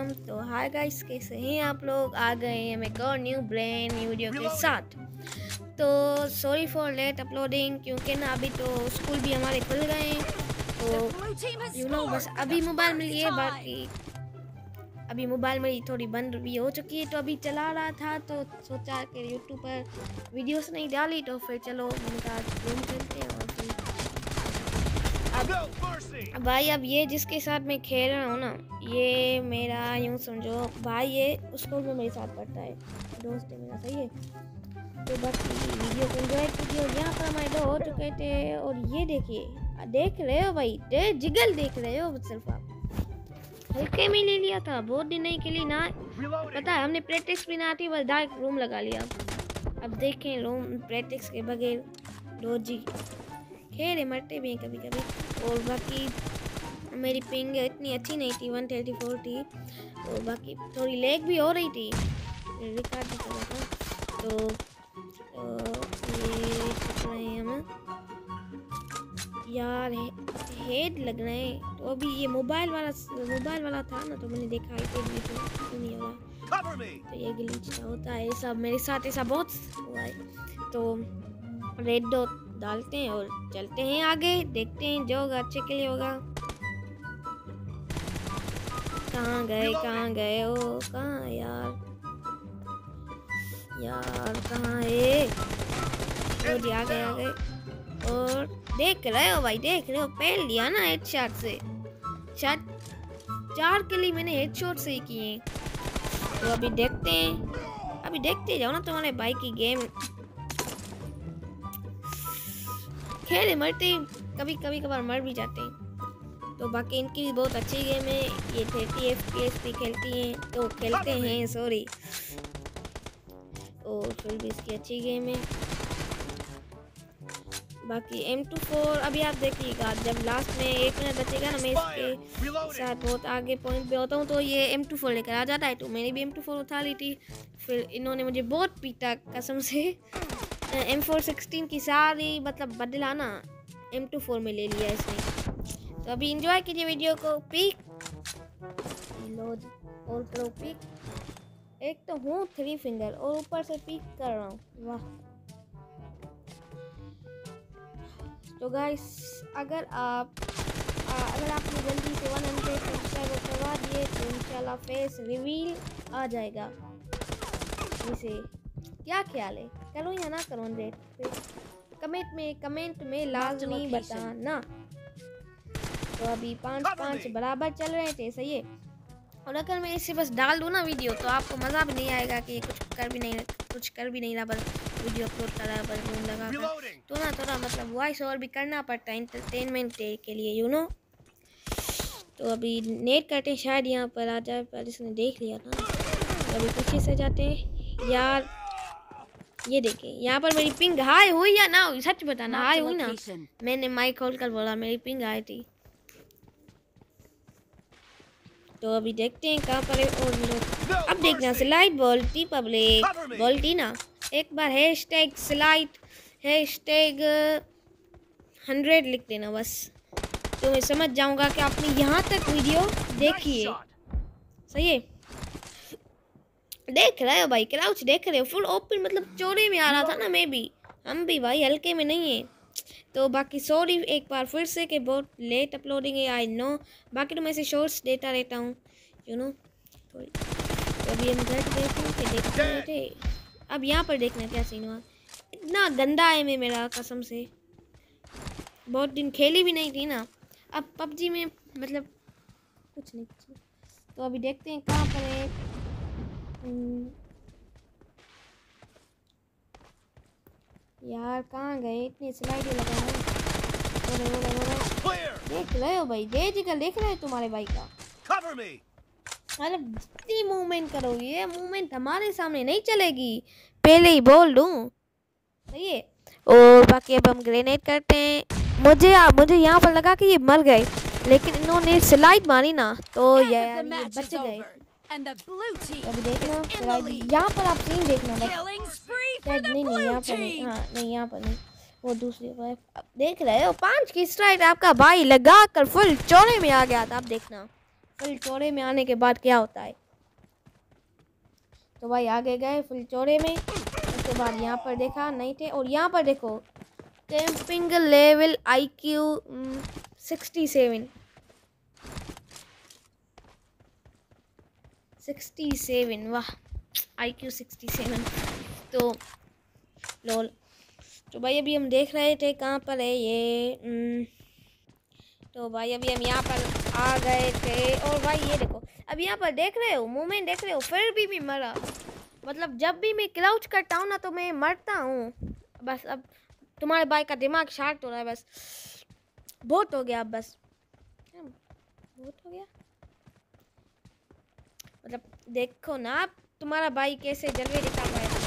Welcome. तो hi guys, कैसे हैं आप लोग? आ गए हैं हम एक और न्यू वीडियो के साथ। तो सॉरी फॉर लेट अपलोडिंग, क्योंकि ना अभी तो स्कूल भी हमारे खुल गए हैं, तो बस अभी मोबाइल में लिए, बाकी अभी मोबाइल मेरी थोड़ी बंद भी हो चुकी है। तो अभी चला रहा था तो सोचा कि यूट्यूब पर वीडियोस नहीं डाली, तो फिर चलो मैंने कहा गेम खेलते हैं। और फिर अब भाई, अब ये जिसके साथ मैं खेल रहा हूँ ना, ये मेरा यूँ समझो भाई, ये स्कूल में मेरे साथ पढ़ता है, दोस्त है मेरा, सही है। तो बाकी वीडियो को एंजॉय कीजिए। और यहाँ पर हमारे दो हो चुके थे, और ये देखिए, देख रहे हो भाई, जिगल देख रहे हो, सिर्फ आप हल्के में ले लिया था, बहुत दिन नहीं खेली ना, पता है हमने प्रैक्टिस भी ना आती, बस डायरेक्ट रूम लगा लिया। अब देखें रूम प्रैक्टिस के बगैर रोजी खेले मरते भी हैं कभी कभी। और बाकी मेरी पिंग इतनी अच्छी नहीं थी, 134 थी, और बाकी थोड़ी लेग भी हो रही थी, रिकॉर्ड भी कर रहा था। तो ये रहे हम यार, हेड लग रहे हैं। तो अभी ये मोबाइल वाला था ना, तो मैंने देखा iPad में तो नहीं हो रहा, तो ये ग्लिच होता है, सब मेरे साथ ऐसा बहुत हुआ है। तो रेड डॉट डालते हैं और चलते हैं आगे, देखते हैं जो होगा अच्छे के लिए होगा। कहाँ गए हो, कहाँ यार कहाँ है? और आ गए। और देख रहे हो भाई, देख रहे हो, पहल लिया ना हेडशॉट से, शायद 4 के लिए मैंने हेडशॉट से ही किए। तो अभी देखते जाओ ना, तुम्हारे भाई की गेम खेले मरते, कभी कभार मर भी जाते हैं। तो बाकी इनकी भी बहुत अच्छी गेम है, ये 30 FPS पे खेलते हैं सॉरी, और फिर भी इसकी अच्छी गेम है। बाकी M24 अभी आप देखिएगा, जब लास्ट में 1 मिनट बचेगा ना, मैं इसके साथ बहुत आगे पॉइंट पे होता हूँ, तो ये M24 लेकर आ जाता है। तो मैंने भी M24 उठा ली थी, फिर इन्होंने मुझे बहुत पीटा कसम से। M416 की सारी मतलब बदला ना M24 में ले लिया इसने। तो अभी एंजॉय कीजिए वीडियो को। पीक और करो पीक, एक तो हूँ 3 फिंगर और ऊपर से पीक कर रहा हूँ, वाह। तो गाइस, अगर आपने जल्दी से 100 सब्सक्राइबर करवा दिए तो इंशाल्लाह फेस रिवील आ जाएगा। इसे क्या ख्याल है, करो या ना करो? 100 पे कमेंट में लाजमी बताना। तो अभी 5-5 बराबर चल रहे थे, सही है। और अगर मैं इसे बस डाल दूँ ना वीडियो, तो आपको मज़ा भी नहीं आएगा कि कुछ कर भी नहीं रहा, बस वीडियो अपलोड कर रहा है, बस रूम लगा कर। तो ना थोड़ा मतलब वॉइस ओवर भी करना पड़ता है एंटरटेनमेंट के लिए, तो अभी नेट करते शायद यहाँ पर आ जाए, पर इसने देख लिया था। तो अभी पीछे से जाते हैं यार। ये देखिए, यहाँ पर मेरी पिंग हाई हुई या ना हुई, सच बताना, हाई हुई ना? मैंने माइक खोल कर बोला मेरी पिंग आई थी। तो अभी देखते हैं कहाँ पर है। और अब देखना, स्लाइड बोल्टी पब्लिक बोल्टी ना, एक बार #स्लाइड #100 लिख देना बस, तो मैं समझ जाऊंगा कि आपने यहाँ तक वीडियो देखी है, सही है। देख रहे हो भाई, क्राउच देख रहे हो, फुल ओपन मतलब चौड़े में आ रहा था ना, मैं भी, हम भी भाई हल्के में नहीं है। तो बाकी सॉरी एक बार फिर से कि बहुत लेट अपलोडिंग है, आई नो। बाकी तो मैं ऐसे शॉर्ट्स देता रहता हूँ, तो अभी हम घर देखते थे। अब यहाँ पर देखना क्या सीन हुआ, इतना गंदा है मैं, मेरा कसम से बहुत दिन खेली भी नहीं थी ना। अब PUBG में मतलब कुछ नहीं। तो अभी देखते हैं कहाँ पर है। यार कहाँ गए, इतनी स्लाइड लगा है। देख रहे हो भाई, जिगल देख रहे हो तुम्हारे भाई का, मतलब जितनी मूवमेंट करोगी, ये मूवमेंट हमारे सामने नहीं चलेगी, पहले ही बोल दूं, सही है। और बाकी अब हम ग्रेनेड करते हैं। मुझे यहाँ पर लगा कि ये मर गए, लेकिन इन्होंने स्लाइड मारी ना, तो ये बच गए। अभी देखना यहाँ पर आप सीन देखना, नहीं यहाँ पर नहीं, हाँ नहीं यहाँ पर नहीं, वो दूसरी देख रहे हो 5 की स्ट्राइक आपका भाई लगा कर फुल चौड़े में आ गया था। आप देखना फुल चौड़े में आने के बाद क्या होता है। तो भाई आगे गए फुल चौड़े में, उसके बाद यहाँ पर देखा नहीं थे, और यहाँ पर देखो कैंपिंग लेवल IQ 67 वाह IQ 67। तो लोल। तो भाई अभी हम देख रहे थे कहाँ पर है ये। तो भाई अभी हम यहाँ पर आ गए थे, और भाई ये देखो अब यहाँ पर देख रहे हो मूवमेंट देख रहे हो, फिर भी मरा। मतलब जब भी मैं क्राउच करता हूँ ना तो मैं मरता हूँ। बस अब तुम्हारे भाई का दिमाग शार्ट हो रहा है, बस बहुत हो गया, अब बस बहुत हो गया। मतलब देखो ना आप तुम्हारा भाई कैसे जलवे दिखा रहा है।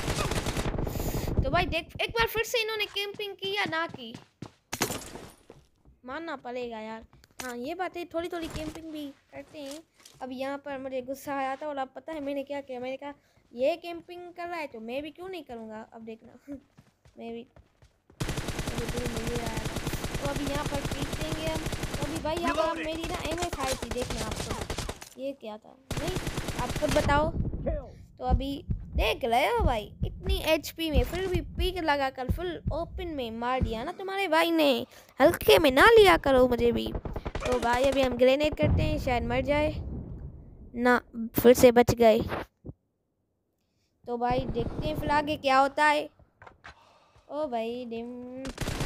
तो भाई देख एक बार फिर से इन्होंने कैंपिंग की या ना की, मानना पड़ेगा यार। हाँ ये बातें थोड़ी थोड़ी कैंपिंग भी करते हैं। अब यहाँ पर मुझे गुस्सा आया था, और अब पता है मैंने क्या किया, मैंने कहा ये कैंपिंग कर रहा है तो मैं भी क्यों नहीं करूँगा। अब देखना मैं भी मुझे आया था। तो अभी यहाँ पर पीट देंगे हम। तो अभी भाई यहाँ पर मेरी ना MF थी, देखना आपको ये क्या था, नहीं आप खुद बताओ। तो अभी देख रहे हो भाई इतनी HP में फिर भी पीक लगा कर फुल ओपन में मार दिया ना तुम्हारे भाई ने, हल्के में ना लिया करो मुझे भी। तो भाई अभी हम ग्रेनेड करते हैं, शायद मर जाए ना, फिर से बच गए। तो भाई देखते हैं फिर आगे क्या होता है। ओ भाई डिम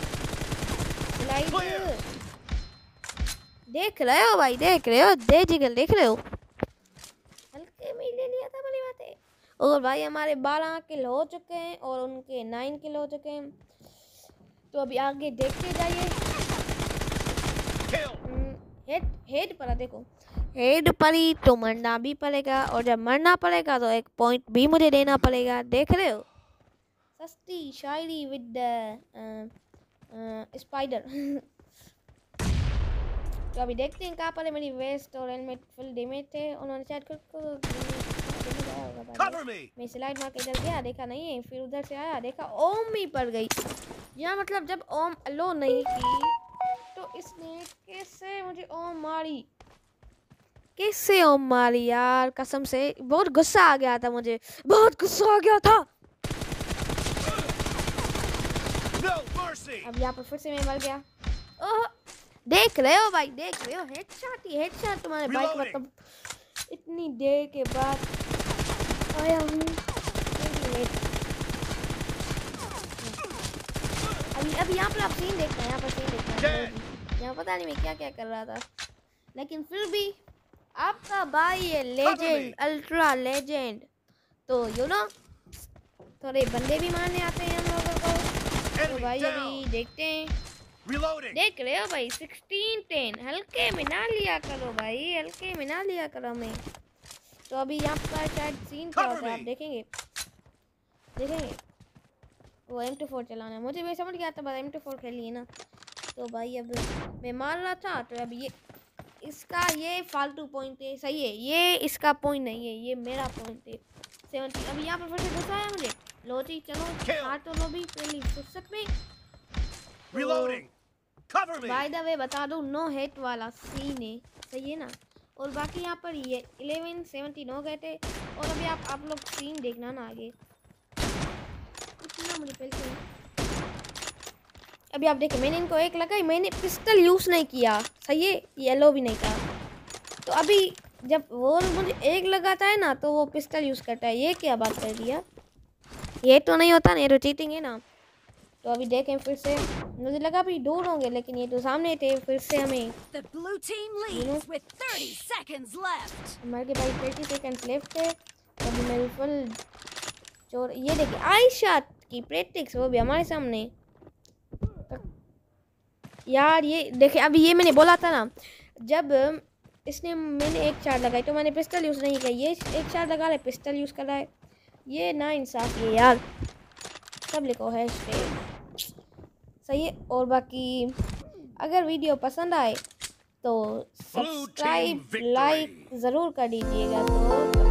स्लाइड देख रहे हो भाई, देख रहे हो दे जिगल, देख रहे हो हल्के में ले लिया था, बड़ी बात है। और भाई हमारे 12 किल हो चुके हैं और उनके 9 किल हो चुके हैं। तो अभी आगे देखते जाइए। हेड पड़ा, देखो हेड पड़ी तो मरना भी पड़ेगा, और जब मरना पड़ेगा तो एक पॉइंट भी मुझे देना पड़ेगा, देख रहे हो। सस्ती शायरी विद स्पाइडर। तो अभी देखते हैं कहाँ पर है मेरी वेस्ट और हेलमेट फुल डैमेज थे, उन्होंने शायद खुद को मैं स्लाइड मार के इधर गया, देखा नहीं है, फिर उधर से आया देखा ओम ही पड़ गई। या मतलब जब ओम अलो नहीं की तो इसने कैसे मुझे ओम मारी, कैसे ओम मारी यार, कसम से बहुत गुस्सा आ गया था मुझे, बहुत गुस्सा आ गया था। अब यहाँ पर फिर से मैं मर गया। ओह देख रहे हो भाई, देख रहे हो हेडशॉट ही हेडशॉट तुम्हारे भाई का, मतलब इतनी देर के बाद आया हूँ। अभी यहाँ पर आप सीन देखना है, यहाँ पर सीन देखना है। यहाँ पता नहीं मैं क्या क्या कर रहा था, लेकिन फिर भी आपका भाई है लेजेंड, अल्ट्रा लेजेंड। तो यू नो थोड़े बंदे भी मारने आते हैं हम लोगों को। तो भाई अभी देखते हैं, देख रहे हो भाई 16-10, हल्के में ना लिया करो भाई, हल्के में ना लिया करो मैं। तो अभी यहाँ पर शायद सीन क्या होता है आप देखेंगे, देखेंगे वो M24 चलाना है, मुझे भी समझ गया था, बस M24 खेली है ना। तो भाई अब मैं मार रहा था, तो अब ये इसका ये फालतू पॉइंट है, सही है, ये इसका पॉइंट नहीं है, ये मेरा पॉइंट है 70। अभी यहाँ पर फिर से गुस्सा आया मुझे, लो जी चलो मार तो लो भी पहली फुर्सत में। बाय द वे बता दूं नो हेट वाला सीन है, सही है ना। और बाकी यहाँ पर ये 11-17 हो गए थे। और अभी आप लोग सीन देखना ना आगे, इतना मुझे पहले अभी आप देखिए मैंने इनको एक लगाई, मैंने पिस्टल यूज़ नहीं किया, सही है, येलो भी नहीं था। तो अभी जब वो मुझे एक लगाता है ना तो वो पिस्टल यूज़ करता है, ये क्या बात कर दिया, ये तो नहीं होता ना, ये तो चीटिंग है ना। तो अभी देखें फिर से, मुझे लगा भी दूर होंगे लेकिन ये तो सामने थे, फिर से हमें हमारे के भाई 30 सेकंड्स लेफ्ट थे। अभी मेरी फुल चोर, ये देखिए आयशा की प्रैक्टिस, वो भी हमारे सामने यार। ये देखिए अभी ये मैंने बोला था ना, जब इसने मैंने एक शॉट लगाई तो मैंने पिस्टल यूज़ नहीं किया, ये एक शॉट लगा रहा है पिस्टल यूज़ कर रहा है, ये ना इंसाफ है यार। सब लिखो हैशटैग, सही है। और बाकी अगर वीडियो पसंद आए तो सब्सक्राइब लाइक ज़रूर कर दीजिएगा। तो